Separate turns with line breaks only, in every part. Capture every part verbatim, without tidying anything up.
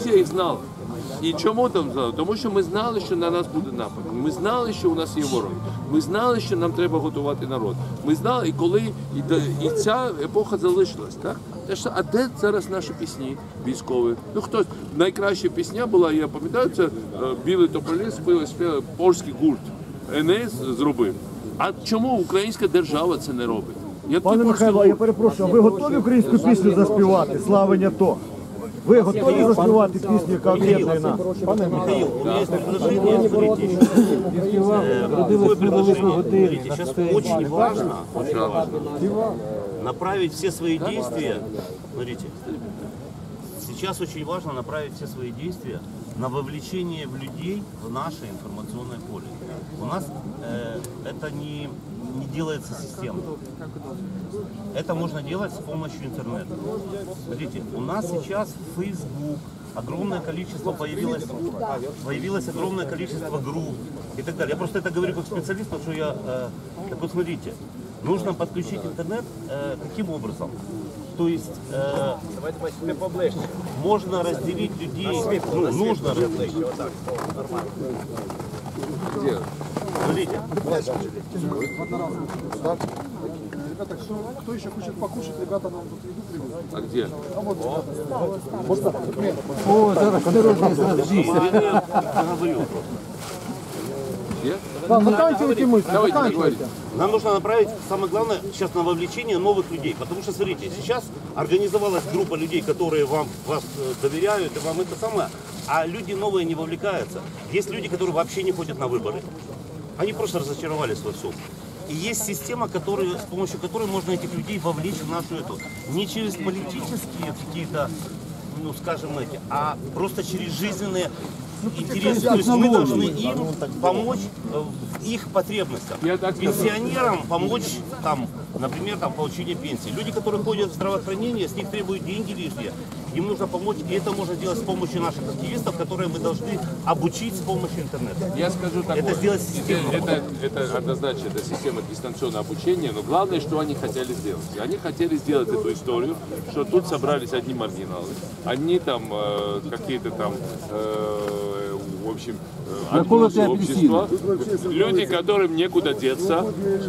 Росія їх знала. І чому там знали? Тому що ми знали, що на нас буде напад. Ми знали, що у нас є вороги. Ми знали, що нам треба готувати народ. Ми знали, і коли і, і ця епоха залишилась, так? А де зараз наші пісні військові? Ну хтось найкраща пісня була, я пам'ятаю, це Білий тополі спів, спів польський гурт. ен ес зробив. А чому українська держава це не робить?
Як Пане Михайло, я перепрошую, ви готові українську пісню заспівати? Славення то. Ви готові заспівати пісню, яка об'єднує нас?
Пане Михаил, у меня есть предложение, смотрите, какое предложение, смотрите, сейчас очень важно, очень важно направить все свои действия, смотрите, сейчас очень важно направить все свои действия на вовлечение в людей в наше информационное поле. У нас э, это не, не делается системно. Это можно делать с помощью интернета. Смотрите, у нас сейчас Facebook, огромное количество появилось, появилось огромное количество групп и так далее. Я просто это говорю как специалист, потому что я... Э, так вот смотрите, нужно подключить интернет э, каким образом? То есть э, можно разделить людей, ну, нужно разделить.
Где?
Смотрите.
Ребята, кто, кто еще хочет покушать, ребята нам тут еду привезут.
А где?
А вот, можно?
О, зараз, осторожно, зараз.
Где?
Да, заканчивайте мысль,
Давайте
заканчивайте.
Нам нужно направить, самое главное, сейчас на вовлечение новых людей. Потому что, смотрите, сейчас организовалась группа людей, которые вам, вас доверяют, и вам это самое, а люди новые не вовлекаются. Есть люди, которые вообще не ходят на выборы. Они просто разочаровались во всем. И есть система, которая, с помощью которой можно этих людей вовлечь в нашу эту. Не через политические какие-то, ну скажем, эти, а просто через жизненные интересы. То есть мы должны им помочь в их потребностях. Пенсионерам помочь, там, например, там, получение пенсии. Люди, которые ходят в здравоохранение, с них требуют деньги лишние. Им нужно помочь, и это можно делать с помощью наших активистов, которые мы должны обучить с помощью интернета.
Я скажу так,
это сделать системно.
Это, это однозначно, это система дистанционного обучения, но главное, что они хотели сделать. Они хотели сделать эту историю, что тут собрались одни маргиналы, одни там э, какие-то там, э, в общем, э, отбросы общества, люди, которым некуда деться.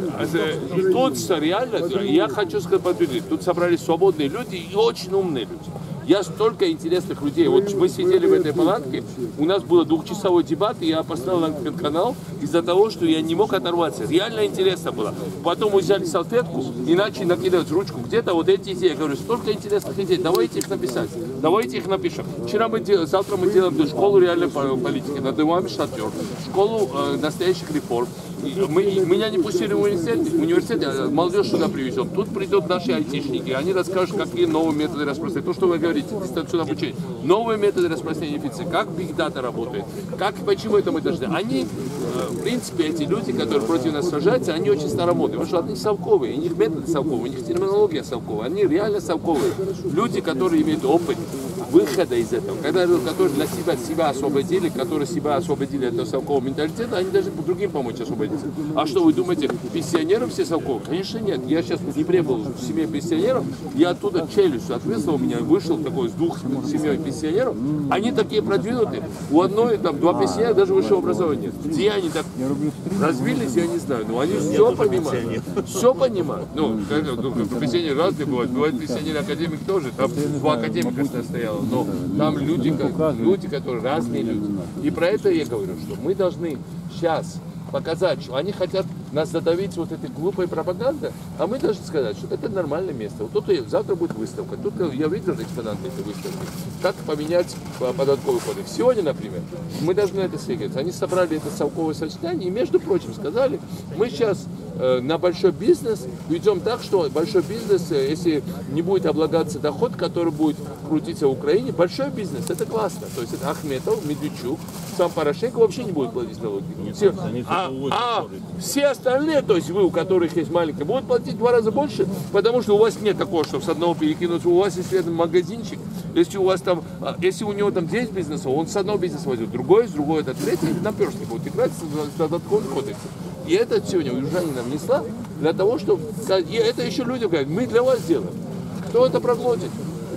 И тут реально, я хочу сказать, подтвердить, тут собрались свободные люди и очень умные люди. Я столько интересных людей. Вот мы сидели в этой палатке, у нас было двухчасовой дебат, и я поставил на канал из-за того, что я не мог оторваться. Реально интересно было. Потом мы взяли салфетку и начали накидывать ручку. Где-то вот эти идеи. Я говорю, столько интересных идей, давайте их написать. Давайте их напишем. Вчера мы дел... Завтра мы делаем школу реальной политики, надуваем шатер, школу э, настоящих реформ. Мы, меня не пустили в университет, университет, а молодежь сюда привезем. Тут придут наши айтишники, они расскажут, какие новые методы распространения. То, что вы говорите, дистанционное обучение. Новые методы распространения информации, как Big Data работает, как, почему это мы должны. Они, в принципе, эти люди, которые против нас сражаются, они очень старомодные, потому что они совковые, у них методы совковые, у них терминология совковая, они реально совковые. Люди, которые имеют опыт выхода из этого, когда, которые для себя себя освободили, которые себя освободили от этого совкового менталитета, они должны другим помочь освободиться. А что вы думаете, пенсионеры все совковые? Конечно нет. Я сейчас не прибыл в семье пенсионеров, я оттуда челюсть ответствовал, у меня вышел такой с двух семей пенсионеров, они такие продвинутые, у одной там два пенсионера даже высшего образования. Где они так развились, я не знаю, но они все понимают, все понимают. Ну, пенсионеры разные бывают, бывает пенсионер академик тоже, там два академика стояло, но там люди, люди, которые разные люди. И про это я говорю, что мы должны сейчас показать, что они хотят нас задавить вот этой глупой пропагандой, а мы должны сказать, что это нормальное место. Вот тут завтра будет выставка. Тут я видел экспонаты этой выставки. Как поменять податковый кодекс. Сегодня, например, мы должны это свидеть. Они собрали это совковое сочетание и, между прочим, сказали, мы сейчас э, на большой бизнес ведем так, что большой бизнес, если не будет облагаться доход, который будет крутиться в Украине, большой бизнес, это классно. То есть это Ахметов, Медведчук, сам Порошенко вообще не будет платить налоги. Все, а, а все остальные, то есть вы, у которых есть маленькие, будут платить в два раза больше, потому что у вас нет такого, чтобы с одного перекинуться. У вас есть рядом магазинчик, если у вас там, если у него там десять бизнесов, он с одного бизнеса возьмет, другой, с другой, это третий, и наперстки будут играть с додатковым кодексом. И это сегодня южанина внесла для того, чтобы... И это еще люди говорят, мы для вас делаем. Кто это проглотит?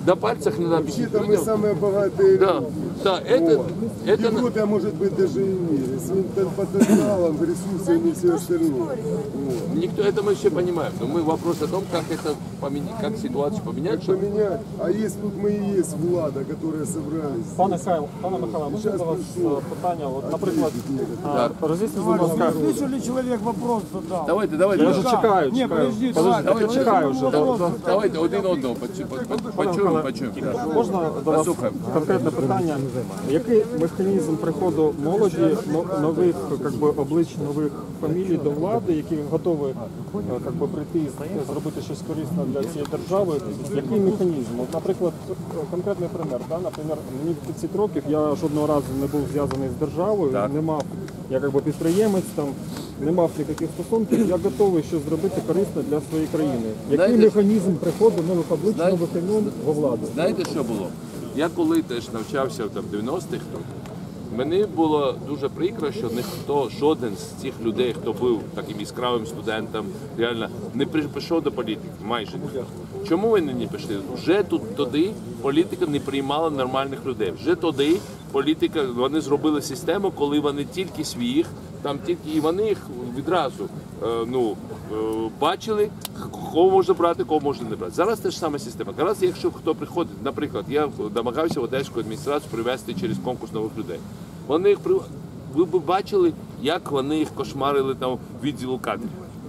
до пальцах надо объяснить.
Вообще-то мы самые богатые
Да,
люди.
да, это,
Вот. В
это,
Европе, а может быть даже и в мире. С потенциалом, ресурсами и все остальное. Вот.
никто, это мы все понимаем, но мы вопрос о том, как это поменять, как ситуацию поменять, чтобы
Поменять. А есть тут мы и есть влада, которые собрались.
Пане Михайло, пане Михайло, можна до вас е, питання? От, наприклад, а, роз'ясніть, будь ласка.
Слышали, человек вопрос задал.
давайте, давайте,
Я вже чекаю,
Ні,
чекаю.
подожди,
Подожди,
давай,
я
давай,
чекаю вже.
давай,
Да, да.
давайте один одного почу- по- по- почуємо, почуємо.
Можна до вас
Послухаємо.
конкретне питання? Який механізм приходу молоді, но- нових как би, облич, нових фамілій до влади, які готові е, как би, прийти і зробити щось корисне для цієї держави? Який механізм? От, наприклад, конкретний пример. Да? Наприклад, мені тридцять років, я жодного разу не був зв'язаний з державою,
Так.
не мав, я как би, підприємець, там, не мав ніяких стосунків, я готовий щось зробити корисне для своєї країни. Який
Знаєте,
механізм приходу нових облич,
знаєте,
нових імен во владу?
Знаєте, що було? Я коли теж навчався там, в дев'яностих роках, мені було дуже прикро, що ніхто, жоден з цих людей, хто був таким яскравим студентом, реально не прийшов до політики, майже ніхто. Чому вони не пішли? Вже тут тоді політика не приймала нормальних людей. Вже тоді політика, вони зробили систему, коли вони тільки своїх, там тільки і вони їх відразу е, ну, е, бачили, кого можна брати, кого можна не брати. Зараз те ж сама система. Зараз, якщо хто приходить, наприклад, я намагався в одеську адміністрацію привезти через конкурс нових людей. Вони їх при... Ви б бачили, як вони їх кошмарили там в відділу кадрів.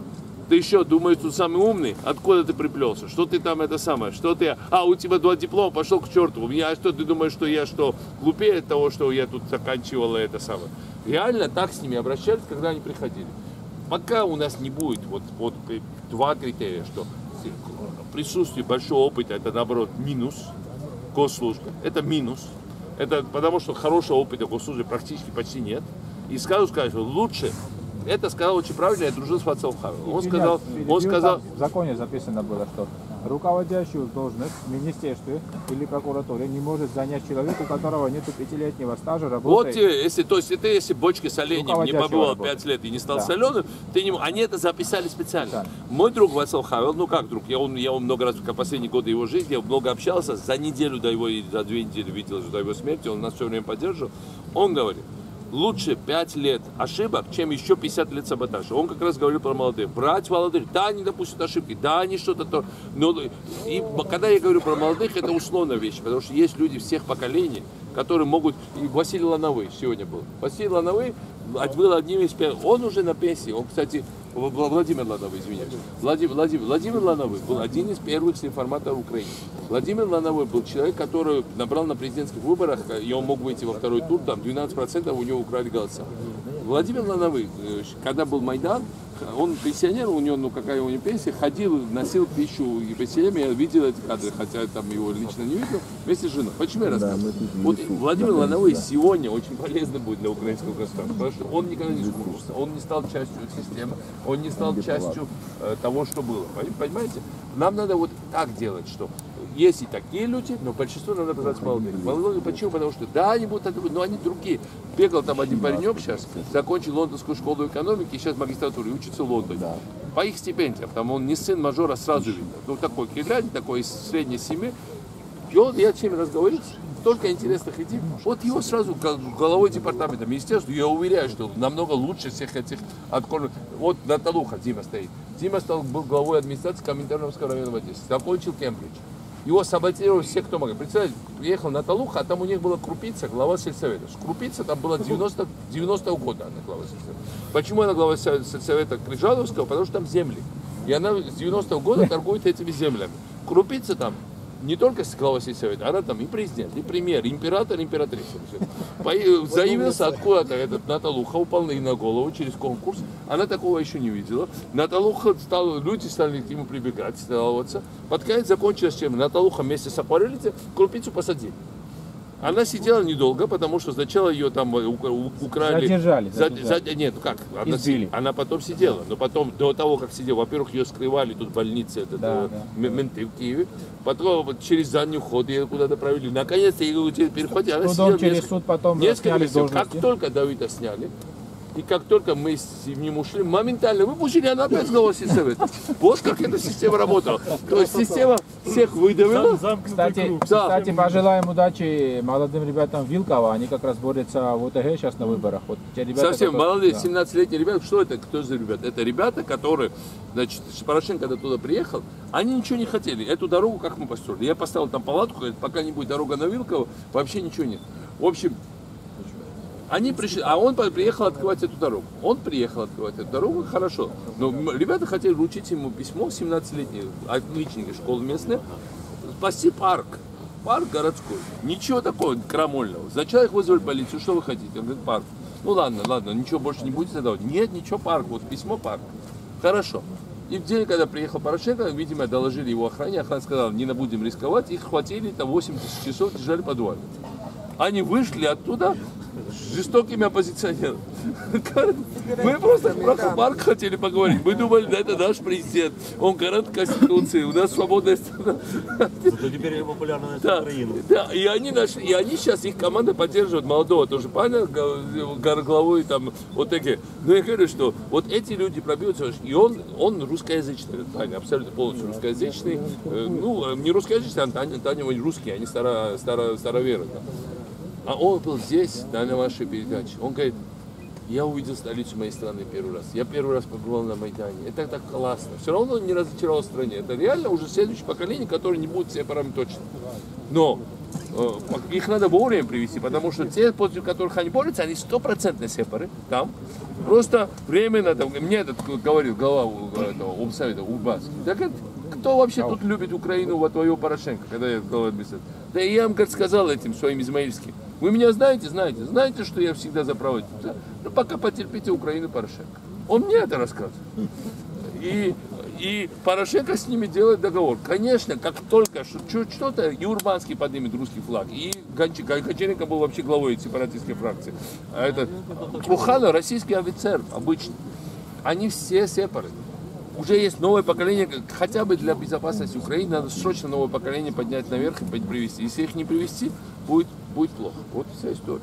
Ты что, думаешь, тут самый умный? Откуда ты приплелся? Что ты там это самое? Что ты? А, у тебя два диплома, пошел к черту. У меня что, ты думаешь, что я что, глупее от того, что я тут заканчивал это самое? Реально так с ними обращались, когда они приходили. Пока у нас не будет вот, вот два критерия, что присутствие большого опыта, это наоборот минус, госслужба, это минус. Это потому, что хорошего опыта госслужбы практически почти нет. И скажу, скажу, лучше. Это сказал очень правильно, я дружил с Вацлавом Хавелом. Он сказал, он сказал,
В законе записано было, что руководящую должность в министерстве или прокуратуре не может занять человек, у которого нет пятилетнего стажа
вот
работы.
тебе, если, то есть ты если бочки с оленем не
Руководящего
побывал
работы.
пять лет и не стал
Да.
соленым, ты не, м- они это записали специально.
Да.
Мой друг Вацлав Хавел, ну как друг, я он, я он много раз, в последние годы его жизни, я много общался, за неделю до его, и за две недели видел до его смерти, он нас все время поддерживал, он говорит, лучше пять лет ошибок, чем еще пятьдесят лет саботажа. Он как раз говорил про молодых. Брать молодых, да, они допустят ошибки, да, они что-то то. Но и когда я говорю про молодых, это условная вещь, потому что есть люди всех поколений, которые могут... И Василий Лановый сегодня был. Василий Лановый был одним из первых. Он уже на пенсии. Он, кстати, Владимир Лановый, извиняюсь. Владимир, Владимир, Владимир Лановый был один из первых информаторов Украины. Владимир Лановой был человек, который набрал на президентских выборах, и он мог выйти во второй тур, там двенадцать процентов у него украли голоса. Владимир Лановой, когда был Майдан, он пенсионер, у него, ну какая у него пенсия, ходил, носил пищу и пенсионерам, я видел эти кадры, хотя там его лично не видел, вместе с женой. Почему я рассказываю? Вот Владимир Лановой сегодня очень полезно будет для украинского государства, потому что он никогда не сгрузился, он не стал частью системы, он не стал частью э, того, что было. Понимаете? Нам надо вот так делать, что есть и такие люди, но большинство надо брать молодых. Молодые почему? Потому что да, они будут, но они другие. Бегал там один паренек сейчас, закончил лондонскую школу экономики, и сейчас в магистратуре учится в Лондоне. По их стипендиям, там он не сын мажора, сразу видно. Ну такой кирлянин, такой из средней семьи. И он, я с ними разговаривал, столько интересных идей. Вот его сразу головой департамента министерства, я уверяю, что намного лучше всех этих откормов. Вот Наталуха Дима стоит. Дима стал, был главой администрации Коминтерновского района в Одессе. Закончил Кембридж. Его саботировали все, кто мог. Представляете, приехал Наталуха, а там у них была Крупица, глава сельсовета. Крупица там была девяностого года, она глава сельсовета. Почему она глава сельсовета Крижаловского? Потому что там земли. И она с девяностого года торгует этими землями. Крупица там не только глава сельсовета, она там и президент, и премьер, и император, и императрица. Заявился откуда-то этот Наталуха, упал ей на голову через конкурс. Она такого еще не видела. Наталуха стал, люди стали к нему прибегать, жаловаться. Под конец закончилось чем? Наталуха вместе с аппаратом Крупицу посадили. Она сидела недолго, потому что сначала ее там украли.
Задержали.
За,
задержали.
за, нет, как? Она,
Избили.
она потом сидела, но потом, до того, как сидела, во-первых, ее скрывали, тут в больнице, это,
Да,
э,
да.
менты в Киеве. Потом вот, через задний ход ее куда-то провели. Наконец-то ее перехватили. Она
Трудом
сидела
через
несколько,
суд потом
несколько
сняли с
месяцев. Как
должности.
только Давида сняли, и как только мы с ним ушли, моментально выпустили, она опять снова сельсовета. Вот как эта система работала. То есть система всех выдавила.
Кстати,
Да.
кстати, пожелаем удачи молодым ребятам Вилкова. Они как раз борются в ОТГ сейчас на выборах. Вот те ребята,
Совсем
которые-
молодые,
да.
семнадцатилетние ребята. Что это? Кто за ребята? Это ребята, которые, значит, Порошенко, когда туда приехал, они ничего не хотели. Эту дорогу как мы построили? Я поставил там палатку, говорит, пока не будет дорога на Вилково, вообще ничего нет. В общем, они пришли, а он приехал открывать эту дорогу. Он приехал открывать эту дорогу, хорошо. Но м- ребята хотели вручить ему письмо, семнадцатилетние, отличники школы местные, спасти парк. Парк городской. Ничего такого крамольного. За человек вызвали полицию, что вы хотите? Он говорит, парк. Ну ладно, ладно, ничего больше не будете давать. Нет, ничего, парк. Вот письмо, парк. Хорошо. И в день, когда приехал Порошенко, видимо, доложили его охране. Охрана сказала, не будем рисковать. Их хватили, там восемьдесят часов держали под подвале. Они вышли оттуда с жестокими оппозиционерами. Мы просто про парк хотели поговорить. Мы думали, да, это наш президент. Он гарант Конституции. У нас свободная страна.
Что теперь я популярна на всю
Да,
Украину.
да, и они нашли, и они сейчас, их команда поддерживает молодого тоже парня, г- главой там ОТГ. Но я говорю, что вот эти люди пробьются, и он, он русскоязычный, этот парень, абсолютно полностью русскоязычный. Э, Ну, не русскоязычный, а Таня, Таня русский, они старо, старо, староверы. Да. А он был здесь, да, на вашей передаче. Он говорит, я увидел столицу моей страны первый раз. Я первый раз побывал на Майдане. Это так классно. Все равно он не разочаровал в стране. Это реально уже следующее поколение, которое не будет сепарами точно. Но э, их надо вовремя привести, потому что те, против которых они борются, они стопроцентно сепары там. Просто временно, там, мне этот говорил глава этого Умсовета, Урбанский. Так это, кто вообще тут любит Украину, вот твоего Порошенко, когда я глава администрации? Да и я им, как сказал этим своим измаильским, вы меня знаете, знаете, знаете, что я всегда за право. Ну пока потерпите Украину, Порошенко. Он мне это рассказывает. И, и Порошенко с ними делает договор. Конечно, как только что-то, и Урбанский поднимет русский флаг, и Гончаренко был вообще главой сепаратистской фракции. А это Труханов, российский офицер, обычный. Они все сепары. Уже есть новое поколение, хотя бы для безопасности Украины надо срочно новое поколение поднять наверх и привести. Если их не привести, будет, будет плохо. Вот вся история.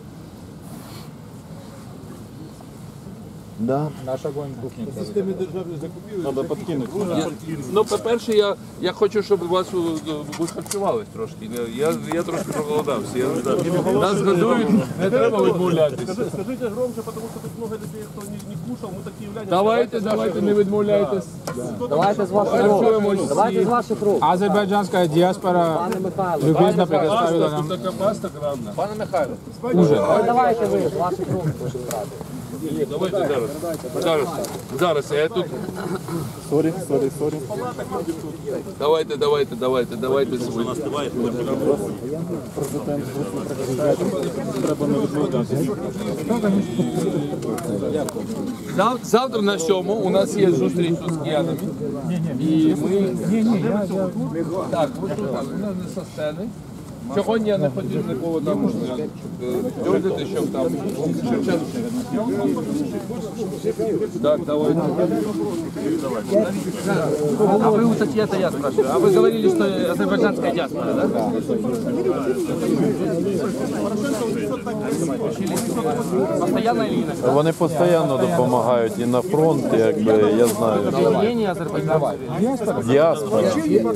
Да.
Наш огонь бухнет.
Надо подкинуть.
Я, ну, по-перше, я, я хочу, щоб у вас е, ви харчувались трошки. Я, я трошки проголодався. Я, нас годують, не треба відмовлятися.
Скажите громче, потому что тут много людей, кто не, не кушал, мы такие являемся.
Давайте, давайте, не відмовляйтесь.
Давайте з ваших рук.
Харчуємось
Давайте з
всі.
ваших рук.
Азербайджанская диаспора любезно предоставила нам.
Така паста грамна.
Пане Михайло,
Давайте ви з ваших рук.
Давайте зараз. Зараз, зараз, я тут.
Сорі, сорі, сорі.
Давайте, давайте, давайте, давайте. свої.
Треба не відмовлятися.
Зав- Завтра на сьому у нас є зустріч з киянами. І ми... Так, ви тут, так, у нас не со сцени. Сьогодні я не хотів нікого там дьордити, щоб там Шевченко. Так, давайте.
А вы у статьи это я спрашиваю. А вы говорили, что азербайджанская диаспора, да? Постоянно или иногда?
Вони постійно допомагають і на фронт, якби я знаю.
Население азербайджанское.
Діаспора.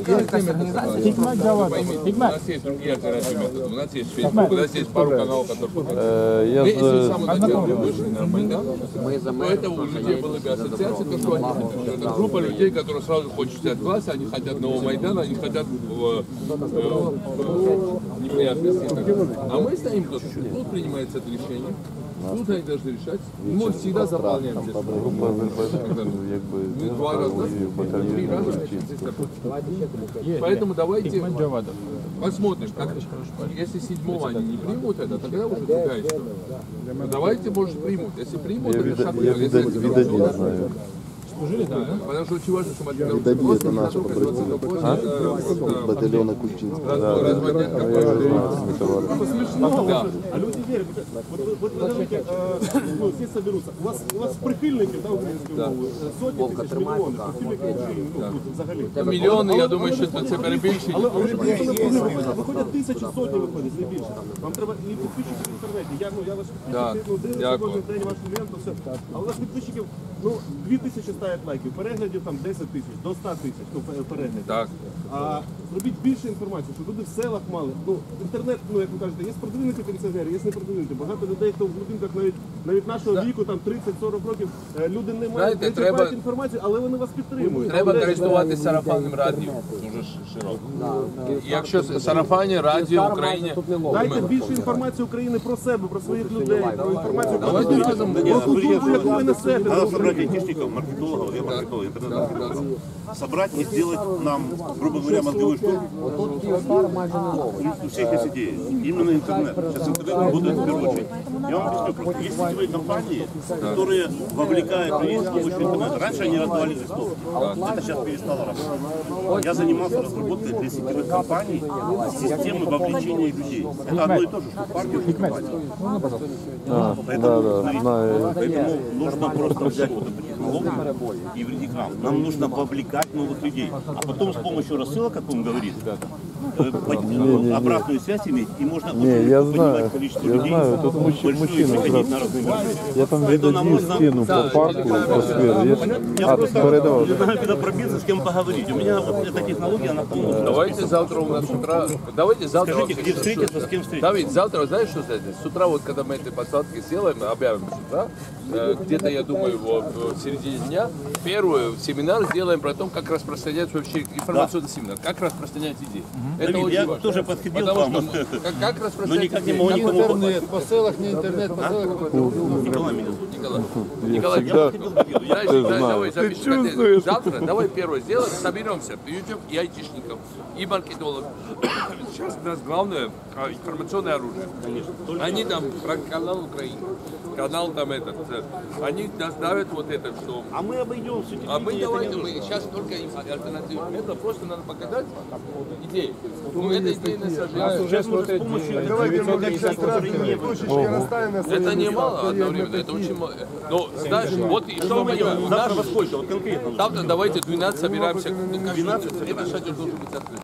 У нас есть другие альтернативные методы. У нас есть Facebook, у нас есть пару каналов, которые...
Е, Я
Мы, если с
з-
самого начала вышли на Майдан, то это у людей была бы ассоциация, то, что они хотят. Это группа людей, которые сразу хотят взять власть, они хотят нового Майдана, они хотят э, э, неприятностей. А мы стоим тут, тут принимается это решение, тут они должны решать. Мы всегда заполняем здесь.
група азербайджанців, якби
Мы два раза, три раза Поэтому давайте посмотрим, как, если седьмого они не примут это, тогда уже другая история. Но давайте, может, примут. Если примут,
я
это
від
шаг
я
вперед.
від
Если
від
примут,
один знаю.
потому что очень важно, чтобы отдел
Видавид, это наш
двадцать процентов позже,
батальона Кульчинского.
э, разводят
Я
какой-то.
знаю,
Да.
А люди верят. Вот, вы- вот вы давайте, э, ну, все соберутся. У вас, у вас прихильників, да, української мови, е, сотні тисяч, мільйони, прихильників України, ну, тут взагалі.
Мільйони, я думаю, що це перебільшення.
Але але приїхали позитивно. Виходять тисячі, сотні виходять, не більше. Вам треба і підписчиків в інтернеті знаєте, я, ну, я ваш
Так,
підписчик, ну, дивлюся
дякую.
кожен день вашу ленту, все. А у нас підписчиків, ну, дві тисячі ставлять лайків, переглядів там десять тисяч, до ста тисяч, ну, пе- переглядів.
Так.
А зробіть більше інформації, щоб люди в селах мали. Ну, інтернет, ну, як ви кажете, є продвинуті пенсіонери, є непродвинуті. Багато людей, хто в будинках навіть, навіть нашого віку, там тридцять-сорок років, е, люди не мають,
Знаєте,
не
треба-
черпають інформацію, але вони вас підтримують.
Треба
Але-
користуватися сарафанним радіо дуже ш- широко. Якщо сарафанні радіо в Україні,
Дайте більше інформації України про себе, про своїх людей, про інформацію про
Давайте
культуру,
разом.
про культуру, яку ви несете.
Надо собрать айтишников, маркетологов, я маркетолог, интернет-маркетолог. Собрать и сделать нам, грубо говоря, мозговой штурм у всех есть идеи. Именно интернет. Сейчас интернет работает в первую очередь. Я вам объясню, просто есть сетевые компании, которые вовлекают людей с помощью интернета. Раньше они раздавали листовки. Это сейчас перестало работать. Я занимался разработкой для сетевых компаний системы вовлечения людей. Это одно и то же, что партия, что компания.
А,
Поэтому,
да, да,
смотрите,
знаю.
поэтому нужно просто взять вот эту технологию и вредить нам. Нам нужно вовлекать новых людей. А потом с помощью рассылок, как он говорит, э, по- обратную связь иметь, и можно
Не,
очень
я
легко
знаю,
поднимать количество
я
людей,
знаю, тут мужч-
большое,
мужчина
приходить
как
на
раз.
разные мероприятия.
Я там
Поэтому нам
відодів
нужно-
скину по парку, по скверу. Є?
Я
А,
просто
передавав.
не знаю, куда пробиться, с кем поговорить. У меня вот эта технология, она полностью.
давайте завтра у нас с утра, давайте завтра...
Скажите,
вообще,
где
что-
встретиться, с кем встретиться?
Давид, завтра, знаешь, что сделать? С утра, вот когда мы эти посадки сделаем, объявим с утра, э, где-то, я думаю, вот, в середине дня, первый семинар сделаем про то, как распространять вообще информационный семинар, как распространять идеи. Это
Давид,
очень
я
важно.
тоже подходил к
Потому
вам.
что мы- как, как
Но
распространять
никак не
идеи?
могу никому попасть.
По селах, не интернет, по селах.
Николай меня зовут.
Николай,
Я
Николай,
всегда,
Знаешь,
ты
да,
знаешь.
давай
Ты
запишем.
чувствуешь?
Завтра давай первое сделаем, соберемся, YouTube и айтишников, и маркетологов. Сейчас у нас главное а, информационное оружие. Они там про канал Украины, канал там этот, э, они нас давят вот это, что...
А мы обойдем все
А мы давайте, мы сейчас только им альтернативу. Это просто надо показать идеи. Ну, это идейное сожжение.
Сейчас можно с помощью
Давайте мы как сейчас
которые не
точечки расставим на свои
Это
места,
немало
поверь,
одновременно,
мы
это
такие.
очень мало. Но знаешь, вот и что мы делаем?
Завтра во сколько? Вот конкретно.
Завтра давайте двенадцать собираемся. двенадцать, это шатер должен быть открыт.